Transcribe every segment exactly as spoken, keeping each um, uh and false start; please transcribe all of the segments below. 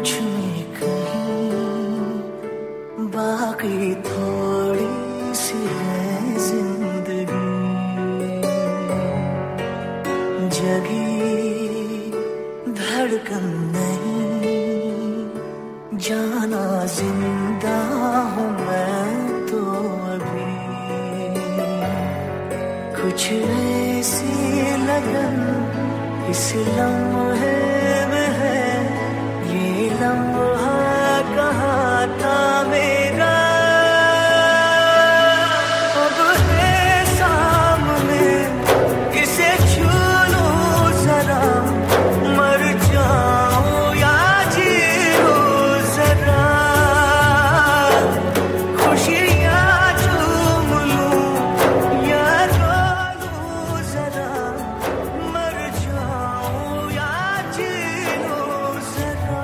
मुझ में कहीं बाकी थोड़ी सी है जिंदगी, जगी धड़कन नहीं, जाना जिंदा हूँ मैं तो अभी। कुछ ऐसी लगन इस लम्हे में है, ये लम्हा कहाँ था मेरा, अब है सामने, इसे छू लूं जरा, मर जाऊं या जी लूं जरा, खुशियाँ चूम लूं या रो लूं जरा, मर जाऊं या जी लूं जरा।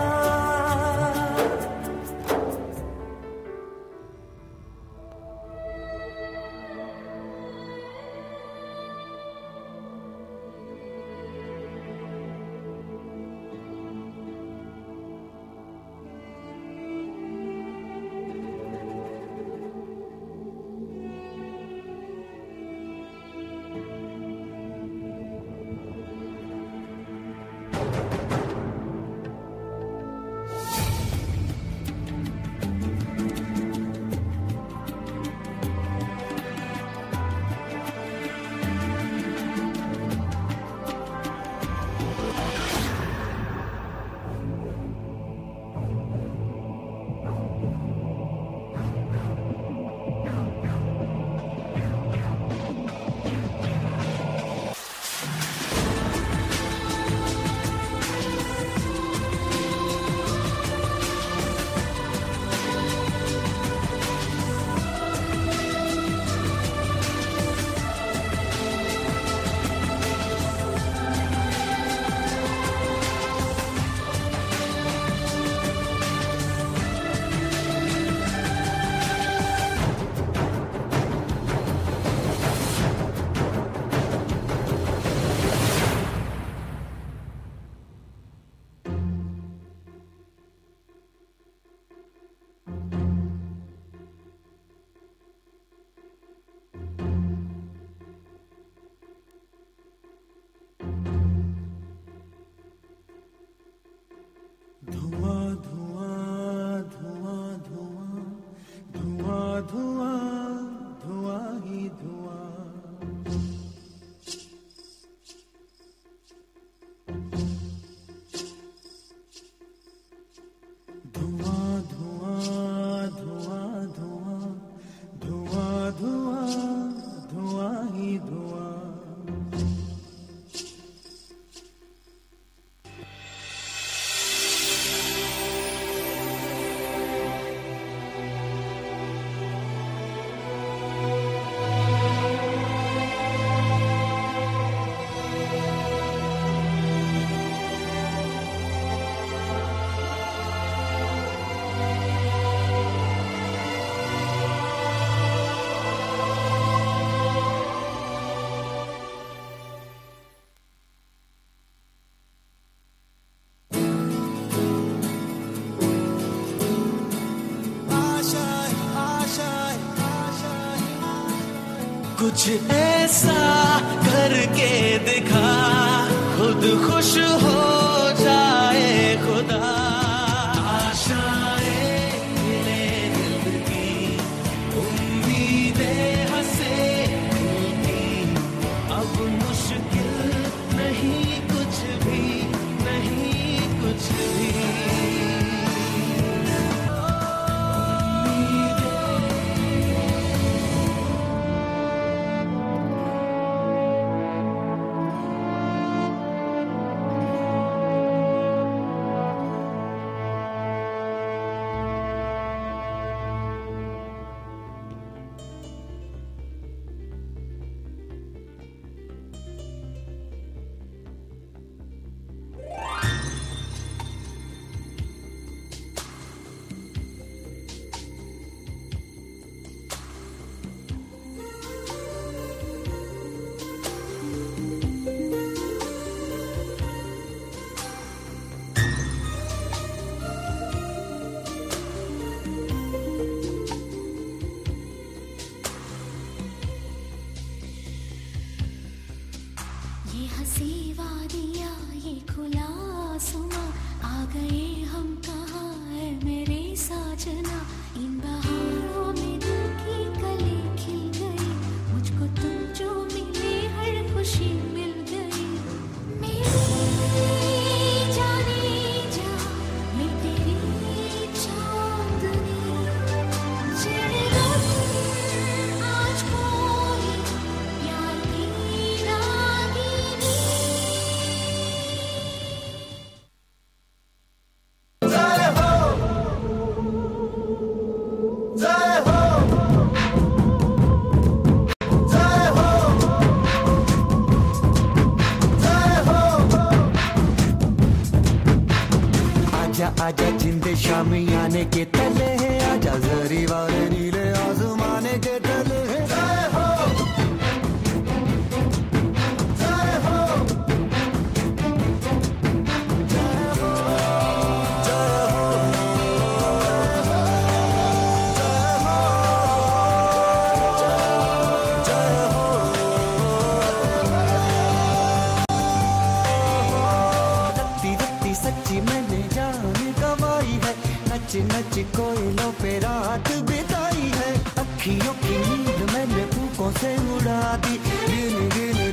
धुआं धुआं धुआं धुआं धुआं धुआं धुआं ही धुआं। धुआं धुआं धुआं धुआं धुआं धुआं धुआं ही धुआं। कुछ ऐसा करके दिखा, खुद खुश हो जाए खुदा। आशाएं मिले दिल की, उम्मीदें हंसे दिल की, अब मुश्किल नहीं कुछ भी, नहीं कुछ भी। आजा जिंदे शामी आने के तले है, आजा जरी वाले नीले आसमाने के तले है। जय हो जय हो जय हो जय हो रत्ती रत्ती सच्ची मैंने जान गवाई है, नच नच कोयलों पे रात बिताई है। अखियों की नींद मैंने फूकों से उड़ा दी, गिन गिन